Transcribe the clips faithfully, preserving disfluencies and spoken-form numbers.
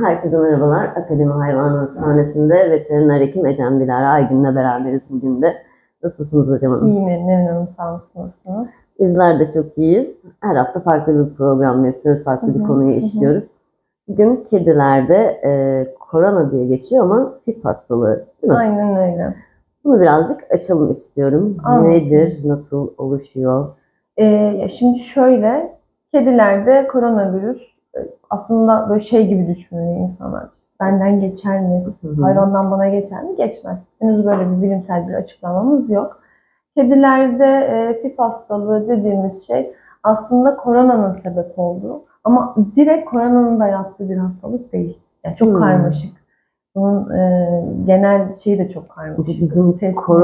Herkese merhabalar. Akademi Hayvan Hastanesi'nde veteriner hekim Ecem Dilara Aygün'le beraberiz bugün de. Nasılsınız hocam hanım? İyiyim, memnunum. Sağ olun, nasılsınız? Bizler de çok iyiyiz. Her hafta farklı bir program yapıyoruz, farklı hı hı, bir konuyu işliyoruz. Hı hı. Bugün kedilerde e, korona diye geçiyor ama fib hastalığı değil mi? Aynen öyle. Bunu birazcık açalım istiyorum. Anladım. Nedir, nasıl oluşuyor? Ee, ya şimdi şöyle, kedilerde koronavirüs aslında böyle şey gibi düşünüyor insanlar. Benden geçer mi? Hı hı. Hayvandan bana geçer mi? Geçmez. Henüz böyle bir bilimsel bir açıklamamız yok. Kedilerde e, fib hastalığı dediğimiz şey aslında koronanın sebep olduğu ama direkt koronanın da yaptığı bir hastalık değil. Yani çok hmm. karmaşık. Bunun e, genel şeyi de çok karmaşık. Bizim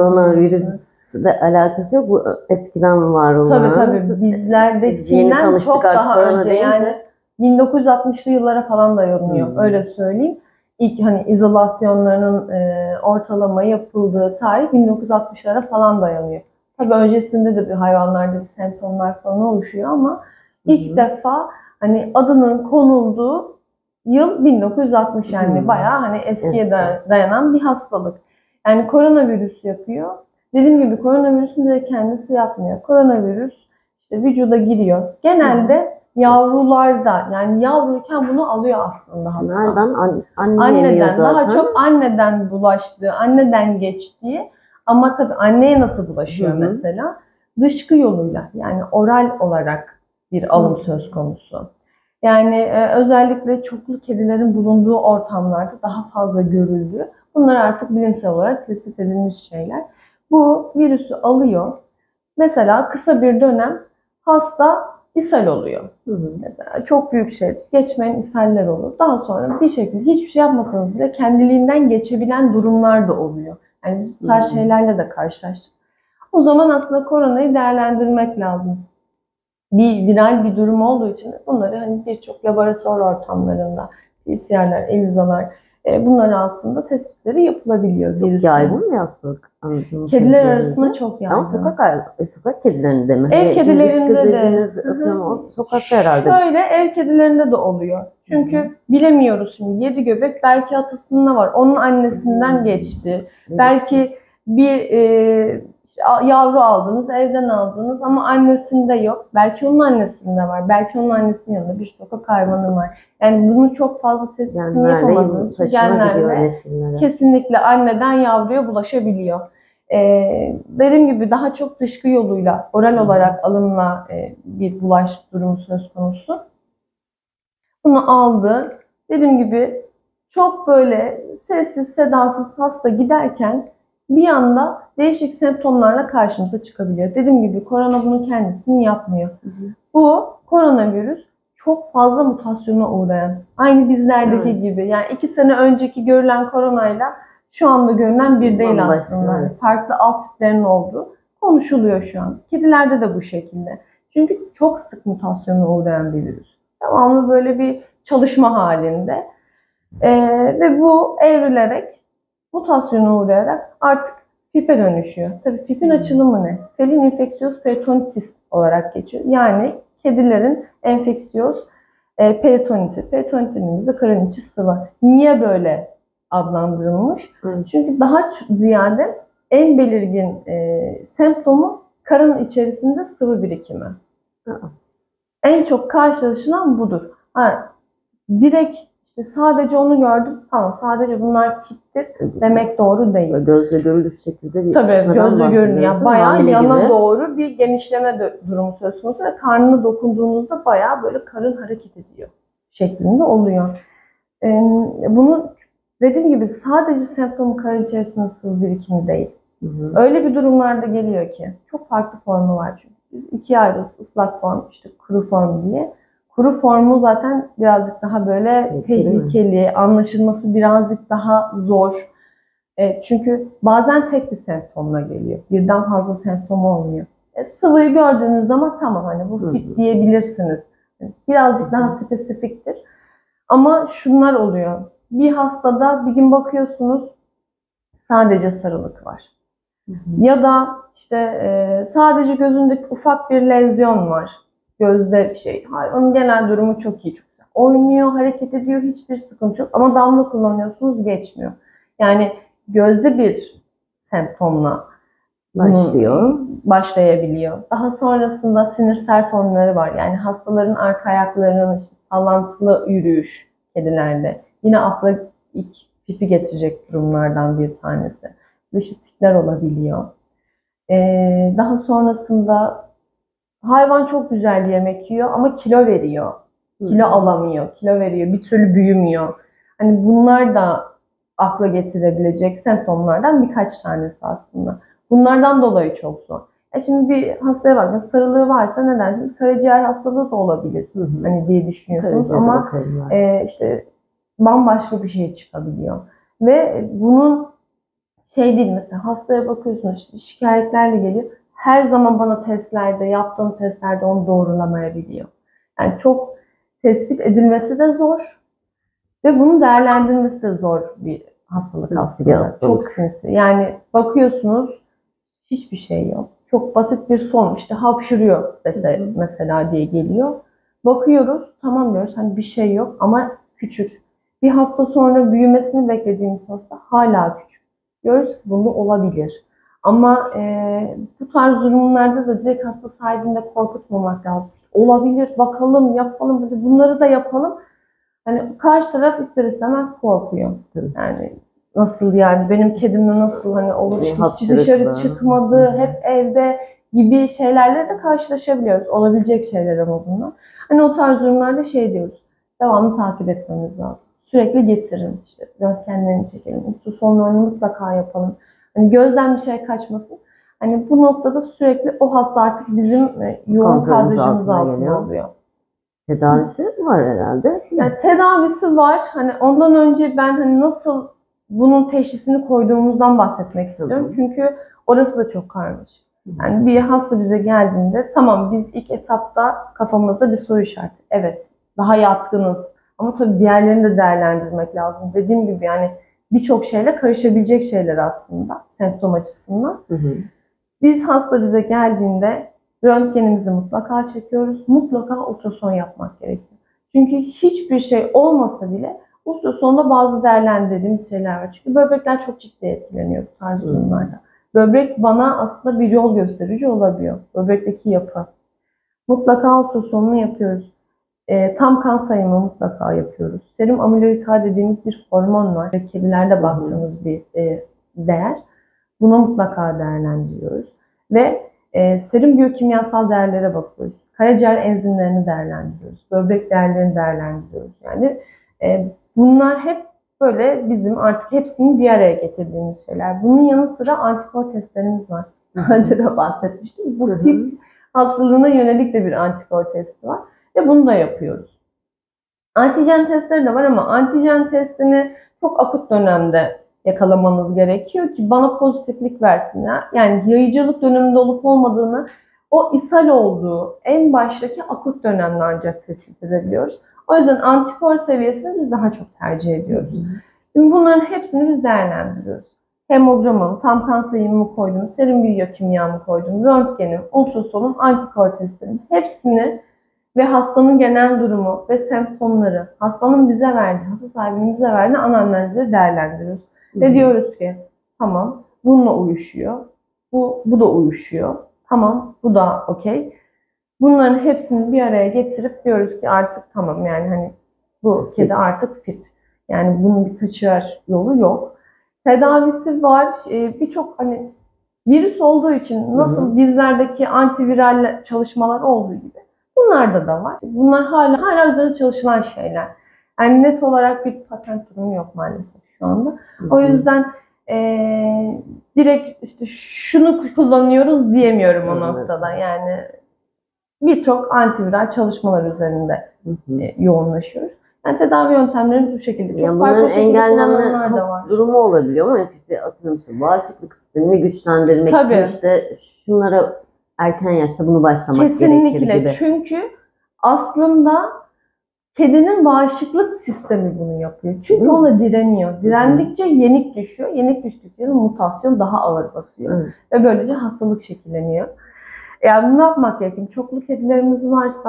koronavirüsle alakası yok. Bu eskiden var olan. Tabii tabii. Bizlerdekinden Biz çok daha önce. Deyince... Yani bin dokuz yüz altmışlı yıllara falan dayanıyor. Hmm. Öyle söyleyeyim. İlk hani izolasyonlarının e, ortalama yapıldığı tarih bin dokuz yüz altmışlara falan dayanıyor. Tabii öncesinde de bir hayvanlarda bir semptomlar falan oluşuyor ama ilk hmm. defa hani adının konulduğu yıl bin dokuz yüz altmış, yani hmm. bayağı hani eskiye evet. dayanan bir hastalık. Yani koronavirüs yapıyor. Dediğim gibi koronavirüsün de kendisi yapmıyor. Koronavirüs işte vücuda giriyor. Genelde hmm. yavrularda, yani yavruyken bunu alıyor aslında hasta. Nereden? An anne anneden. Zaten. Daha çok anneden bulaştığı, anneden geçtiği. Ama tabii anneye nasıl bulaşıyor hmm. mesela? Dışkı yoluyla, yani oral olarak bir alım hmm. söz konusu. Yani e, özellikle çoklu kedilerin bulunduğu ortamlarda daha fazla görüldü. Bunlar artık bilimsel olarak tespit edilmiş şeyler. Bu virüsü alıyor. Mesela kısa bir dönem hasta ishal oluyor. Hı hı. Mesela çok büyük şey, geçmeyen ishaller olur. Daha sonra bir şekilde hiçbir şey yapmasanız bile kendiliğinden geçebilen durumlar da oluyor. Yani biz bu tarz şeylerle de karşılaştık. O zaman aslında koronayı değerlendirmek lazım. Bir viral bir durum olduğu için bunları hani birçok laboratuvar ortamlarında, P C R'ler, ELISA'lar, e, bunlar altında tespitleri yapılabiliyor. Çok virüsün. Yaygın bir hastalık. Kediler arasında çok yaygın. Ama sokak, sokak kedilerinde mi? Ev kedilerinde de. Atıyorum, sokakta herhalde. Şöyle ev kedilerinde de oluyor. Çünkü Hı-hı. bilemiyoruz şimdi. Yedi göbek belki atasında var. Onun annesinden Hı-hı. geçti. Evet. Belki bir e, yavru aldınız, evden aldınız ama annesinde yok. Belki onun annesinde var. Belki onun annesinin yanında bir sokak hayvanı var. Yani bunu çok fazla tespitini yapamadığınız için genelde kesinlikle anneden yavruya bulaşabiliyor. Ee, dediğim gibi daha çok dışkı yoluyla, oral olarak alımla e, bir bulaş durumu söz konusu. Bunu aldı. Dediğim gibi çok böyle sessiz, sedasız hasta giderken bir anda değişik semptomlarla karşımıza çıkabiliyor. Dediğim gibi korona bunun kendisini yapmıyor. Hı hı. Bu koronavirüs çok fazla mutasyona uğrayan, aynı bizlerdeki evet. gibi. Yani iki sene önceki görülen koronayla şu anda görünen bir değil Bambaşka, aslında. Evet. Farklı alt tiplerin olduğu konuşuluyor şu an. Kedilerde de bu şekilde. Çünkü çok sık mutasyona uğrayan bir virüs. Devamlı böyle bir çalışma halinde. Ee, ve bu evrilerek, mutasyona uğrayarak artık fib'e dönüşüyor. Tabii fib'in hmm. açılımı ne? Felin infeksiyöz peritonitis olarak geçiyor. Yani kedilerin enfeksiyöz e, peritoniti. Peritonitimiz de karın içi sıvı. Niye böyle adlandırılmış? Hmm. Çünkü daha ziyade en belirgin e, semptomu karın içerisinde sıvı birikimi. Hmm. En çok karşılaşılan budur. Ha, direkt işte sadece onu gördüm, tamam sadece bunlar fib'tir demek doğru değil. Gözle görülür şekilde bir Tabii gözle görünüyor. Yani bayağı yana gibi. Doğru bir genişleme durumu söz konusu ve karnına dokunduğunuzda bayağı böyle karın hareket ediyor şeklinde oluyor. Ee, bunu dediğim gibi sadece semptomu karın içerisinde sıvı birikimi değil. Hı hı. Öyle bir durumlarda geliyor ki çok farklı formu var çünkü. Biz ikiye ayırıyoruz, ıslak form, işte kuru form diye. Kuru formu zaten birazcık daha böyle tehlikeli, anlaşılması birazcık daha zor. E, çünkü bazen tek bir semptomla geliyor. Birden fazla semptom olmuyor. E, sıvıyı gördüğünüz zaman tamam hani bu fib diyebilirsiniz. Birazcık daha spesifiktir. Ama şunlar oluyor. Bir hastada bir gün bakıyorsunuz sadece sarılık var. Hı hı. Ya da işte e, sadece gözünde ufak bir lezyon var. Gözde bir şey. Hayır, onun genel durumu çok iyi. Çok güzel. oynuyor, hareket ediyor, hiçbir sıkıntı yok. Ama damla kullanıyorsunuz, geçmiyor. Yani gözde bir semptomla Başlıyor. başlayabiliyor. Daha sonrasında sinirsel tonları var. Yani hastaların arka ayaklarının işte sallantılı yürüyüş kedilerde. Yine akla ilk pipi getirecek durumlardan bir tanesi. Dışıklıklar olabiliyor. Ee, daha sonrasında hayvan çok güzel yemek yiyor ama kilo veriyor. Kilo Hı. alamıyor, kilo veriyor, bir türlü büyümüyor. Hani bunlar da akla getirebilecek semptomlardan birkaç tanesi aslında. Bunlardan dolayı çok zor. E şimdi bir hastaya bakın, sarılığı varsa ne dersiniz? Karaciğer hastalığı da olabilir. Hı hı. Hani diye düşünüyorsunuz Karaciğere ama bakalım yani. e, işte bambaşka bir şey çıkabiliyor. Ve bunun şey değil, mesela hastaya bakıyorsunuz işte şikayetlerle geliyor. Her zaman bana testlerde, yaptığım testlerde onu doğrulamayabiliyor. Yani çok tespit edilmesi de zor ve bunu değerlendirmesi de zor bir hastalık Sinsi aslında. bir hastalık. Çok sinsi. Yani bakıyorsunuz hiçbir şey yok. Çok basit bir son, işte hapşırıyor mesela, Hı hı. mesela diye geliyor. Bakıyoruz, tamam diyoruz, hani bir şey yok ama küçük. Bir hafta sonra büyümesini beklediğimiz hasta hala küçük. Diyoruz ki bunu olabilir. Ama e, bu tarz durumlarda da direkt hasta sahibini de korkutmamak lazım. İşte olabilir, bakalım, yapalım, hadi bunları da yapalım. Hani karşı taraf ister istemez korkuyor. Tabii. Yani nasıl yani benim kedimle nasıl hani olur, Bir hiç hapşırıkla. dışarı çıkmadı, Hı hı. hep evde gibi şeylerle de karşılaşabiliyoruz. Olabilecek şeyler ama bunlar. Hani o tarz durumlarda şey diyoruz. Devamlı takip etmemiz lazım. Sürekli getirin. İşte röntgenlerini çekelim. Ultrasonlarını mutlaka yapalım. Hani gözden bir şey kaçmasın. Hani bu noktada sürekli o hasta artık bizim e, yoğun Kontrolümüz kadrajımız altına altında geliyor. oluyor. Tedavisi var herhalde. Yani tedavisi var. Hani ondan önce ben hani nasıl bunun teşhisini koyduğumuzdan bahsetmek istiyorum. Hı hı. Çünkü orası da çok karmaşık. Yani bir hasta bize geldiğinde tamam biz ilk etapta kafamızda bir soru işareti. Evet, daha yatkınız. Ama tabii diğerlerini de değerlendirmek lazım. Dediğim gibi yani birçok şeyle karışabilecek şeyler aslında semptom açısından. Hı hı. Biz hasta bize geldiğinde röntgenimizi mutlaka çekiyoruz. Mutlaka ultrason yapmak gerekiyor. Çünkü hiçbir şey olmasa bile ultrasonda bazı değerlendirdiğimiz şeyler var. Çünkü böbrekler çok ciddi etkileniyor bu tarz Hı. durumlarda. Böbrek bana aslında bir yol gösterici olabiliyor. Böbrekteki yapı. Mutlaka ultrasonunu yapıyoruz. E, tam kan sayımı mutlaka yapıyoruz. Serum amiloid A dediğimiz bir hormon var. Kedilerde baktığımız bir e, değer. Bunu mutlaka değerlendiriyoruz. Ve e, serum biyokimyasal değerlere bakıyoruz. Karaciğer enzimlerini değerlendiriyoruz. Böbrek değerlerini değerlendiriyoruz. Yani e, bunlar hep böyle bizim artık hepsini bir araya getirdiğimiz şeyler. Bunun yanı sıra antikor testlerimiz var. Daha önce de bahsetmiştim. Bu tip hastalığına yönelik de bir antikor testi var. Ve bunu da yapıyoruz. Antijen testleri de var ama antijen testini çok akut dönemde yakalamanız gerekiyor ki bana pozitiflik versinler. Yani yayıcılık döneminde olup olmadığını o ishal olduğu en baştaki akut dönemde ancak tespit edebiliyoruz. O yüzden antikor seviyesini biz daha çok tercih ediyoruz. Şimdi bunların hepsini biz değerlendiriyoruz. Hemogramım, tam kan sayımımı koydum, serum biyokimyamı koydum, röntgenim, ultrasonum, antikor testlerim hepsini ve hastanın genel durumu ve semptomları, hastanın bize verdiği, hasta sahibinin bize verdiği anamnezleri değerlendiriyoruz. Hı-hı. Ve diyoruz ki tamam bununla uyuşuyor, bu, bu da uyuşuyor, tamam bu da okey. Bunların hepsini bir araya getirip diyoruz ki artık tamam yani hani bu kedi artık fit. Yani bunun bir kaçar yolu yok. Tedavisi var. Birçok hani virüs olduğu için nasıl Hı-hı. bizlerdeki antiviral çalışmalar olduğu gibi bunlarda da var. Bunlar hala hala üzerinde çalışılan şeyler. Yani net olarak bir patent durumu yok maalesef şu anda. Hı-hı. O yüzden ee, direkt işte şunu kullanıyoruz diyemiyorum o noktada. Yani birçok antiviral çalışmalar üzerinde Hı-hı. e, yoğunlaşıyoruz. Yani tedavi yöntemleri bu şekilde. Çok yani farklı şekilde kullananlar da var. Durumu olabiliyor ama hafif atıyorum işte bağışıklık sistemini güçlendirmek Tabii. için işte şunlara erken yaşta bunu başlamak Kesinlikle. gerekir gibi. Çünkü aslında kedinin bağışıklık sistemi bunu yapıyor. Çünkü Hı. ona direniyor. Direndikçe Hı. yenik düşüyor. Yenik düştükçe mutasyon daha ağır basıyor. Hı. Ve böylece hastalık şekilleniyor. Yani bunu yapmak gerekiyor. Çoklu kedilerimiz varsa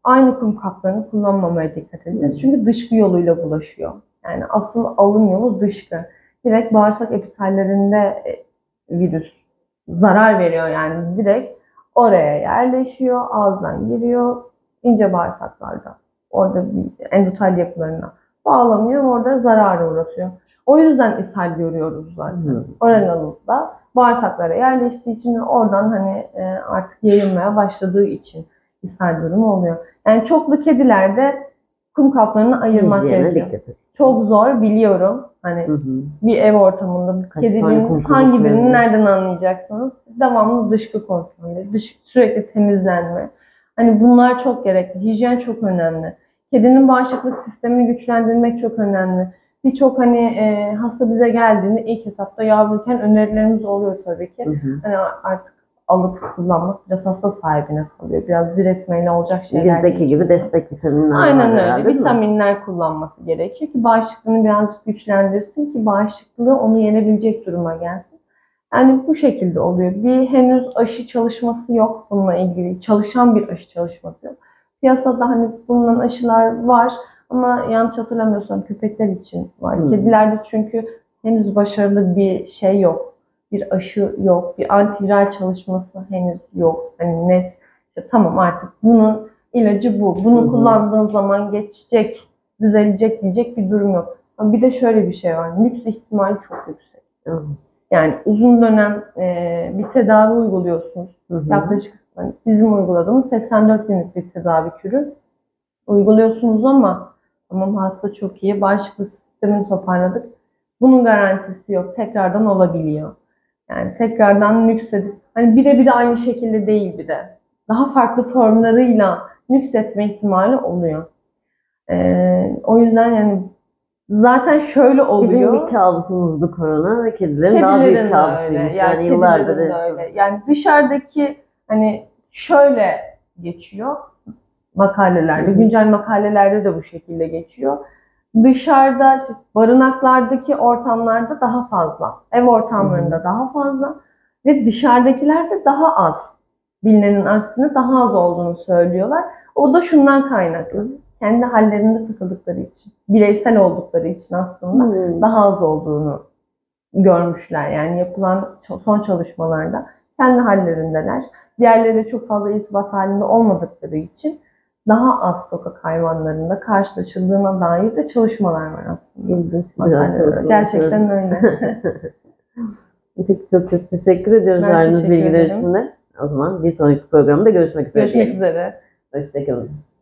aynı kum kaplarını kullanmamaya dikkat edeceğiz. Çünkü dışkı yoluyla bulaşıyor. Yani asıl alım yolu dışkı. Direkt bağırsak epitallerinde virüs zarar veriyor, yani direkt oraya yerleşiyor, ağızdan giriyor, ince bağırsaklarda. Orada bir endotel yapılarına bağlanıyor, orada zarara uğratıyor. O yüzden ishal görüyoruz zaten. Hmm. Oral alımda bağırsaklara yerleştiği için ve oradan hani artık yayılmaya başladığı için ishal durumu oluyor. Yani çoklu kedilerde kum kaplarını ayırmak Hijyene gerekiyor. dikkat et. Çok zor biliyorum. Hani Hı hı. bir ev ortamında bir Kaç tane kedinin kum hangi kabukları birini var? nereden anlayacaksınız? Devamlı dışkı kontrolü, dış, sürekli temizlenme. Hani bunlar çok gerekli. Hijyen çok önemli. Kedinin bağışıklık sistemini güçlendirmek çok önemli. Birçok hani e, hasta bize geldiğinde ilk etapta yavruyken önerilerimiz oluyor tabii ki. Hı hı. Hani artık alıp kullanmak biraz hasta sahibine kalıyor. Biraz diretmeyle olacak şeyler. Bizdeki değil. gibi destek vitaminler Aynen var öyle. herhalde, değil mi? Vitaminler kullanması gerekiyor ki bağışıklığını birazcık güçlendirsin ki bağışıklığı onu yenebilecek duruma gelsin. Yani bu şekilde oluyor. Bir henüz aşı çalışması yok bununla ilgili. Çalışan bir aşı çalışması yok. Piyasada hani bulunan aşılar var ama yanlış hatırlamıyorsam köpekler için var. Hmm. Kedilerde çünkü henüz başarılı bir şey yok. Bir aşı yok. Bir antiviral çalışması henüz yok. Hani net işte tamam artık bunun ilacı bu. Bunu Hı hı. kullandığın zaman geçecek, düzelecek diyecek bir durum yok. Ama bir de şöyle bir şey var. Nüks ihtimali çok yüksek. Hı. Yani uzun dönem e, bir tedavi uyguluyorsunuz. Hı hı. Yaklaşık hani bizim uyguladığımız seksen dört günlük bir tedavi kürü uyguluyorsunuz ama tamam hasta çok iyi, bağışıklık sistemini toparladık. Bunun garantisi yok. Tekrardan olabiliyor. Yani tekrardan nüksedip, hani birebir aynı şekilde değil bir de. Daha farklı formlarıyla nüksetme ihtimali oluyor. Ee, o yüzden yani zaten şöyle oluyor. Bizim bir kabusumuzdu korona ve kedilerin, daha büyük Kedilerin de kabusuymuş. öyle. Yani, Yani yıllardır kedilerin de yaşadık. öyle. Yani dışarıdaki hani şöyle geçiyor makalelerde, Hı hı. güncel makalelerde de bu şekilde geçiyor. Dışarıda işte barınaklardaki ortamlarda daha fazla, ev ortamlarında Hı hı. daha fazla ve dışarıdakilerde daha az. Bilinenin aksine daha az olduğunu söylüyorlar. O da şundan kaynaklı. Kendi hallerinde takıldıkları için, bireysel oldukları için aslında Hmm. daha az olduğunu görmüşler. Yani yapılan son çalışmalarda kendi hallerindeler. Diğerleriyle çok fazla irtibat halinde olmadıkları için daha az sokak hayvanlarında karşılaşıldığına dair de çalışmalar var aslında. İlginç, güzel çalışmalar. Gerçekten öyle. Peki, çok çok teşekkür ediyoruz Ben verdiğiniz teşekkür bilgiler ederim. için de. O zaman bir sonraki programda görüşmek üzere. Görüşmek üzere. Hoşçakalın.